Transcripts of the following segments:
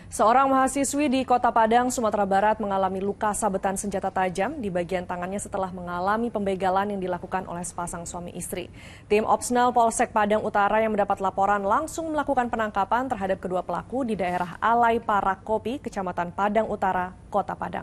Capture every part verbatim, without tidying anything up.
Seorang mahasiswi di Kota Padang, Sumatera Barat mengalami luka sabetan senjata tajam di bagian tangannya setelah mengalami pembegalan yang dilakukan oleh sepasang suami istri. Tim Opsnal Polsek Padang Utara yang mendapat laporan langsung melakukan penangkapan terhadap kedua pelaku di daerah Alai Parakopi, Kecamatan Padang Utara, Kota Padang.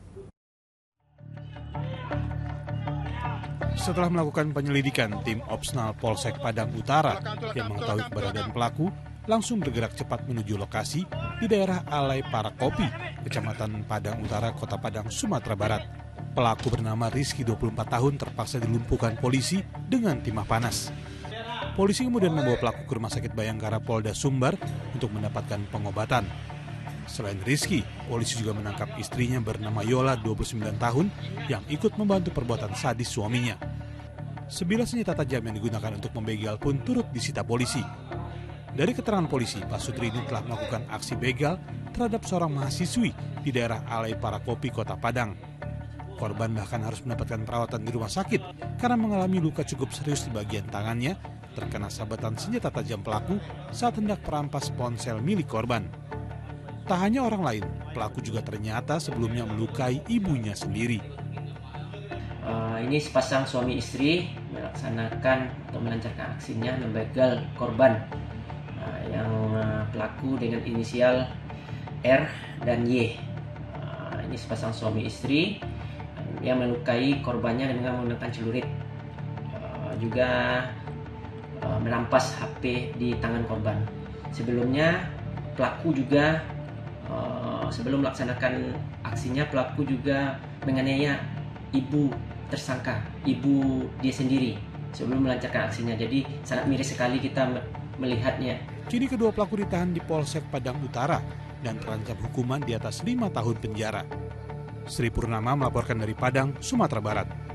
Setelah melakukan penyelidikan, tim Opsnal Polsek Padang Utara yang mengetahui keberadaan pelaku langsung bergerak cepat menuju lokasi di daerah Alai Parakopi, Kecamatan Padang Utara, Kota Padang, Sumatera Barat. Pelaku bernama Rizky, dua puluh empat tahun, terpaksa dilumpuhkan polisi dengan timah panas. Polisi kemudian membawa pelaku ke Rumah Sakit Bayangkara Polda Sumbar untuk mendapatkan pengobatan. Selain Rizky, polisi juga menangkap istrinya bernama Yola, dua puluh sembilan tahun, yang ikut membantu perbuatan sadis suaminya. Sebilah senjata tajam yang digunakan untuk membegal pun turut disita polisi. Dari keterangan polisi, Pak Sutri ini telah melakukan aksi begal terhadap seorang mahasiswi di daerah Alai Parakopi, Kota Padang. Korban bahkan harus mendapatkan perawatan di rumah sakit karena mengalami luka cukup serius di bagian tangannya terkena sabetan senjata tajam pelaku saat hendak merampas ponsel milik korban. Tak hanya orang lain, pelaku juga ternyata sebelumnya melukai ibunya sendiri. Uh, ini sepasang suami istri melaksanakan atau melancarkan aksinya membegal korban uh, yang uh, pelaku dengan inisial R dan Y. Uh, ini sepasang suami istri uh, yang melukai korbannya dengan menggunakan celurit, uh, juga uh, merampas H P di tangan korban. Sebelumnya pelaku juga uh, sebelum melaksanakan aksinya pelaku juga menganiaya ibu tersangka, ibu dia sendiri sebelum melancarkan aksinya. Jadi sangat miris sekali kita melihatnya. Kini kedua pelaku ditahan di Polsek Padang Utara dan terancam hukuman di atas lima tahun penjara. Sri Purnama melaporkan dari Padang, Sumatera Barat.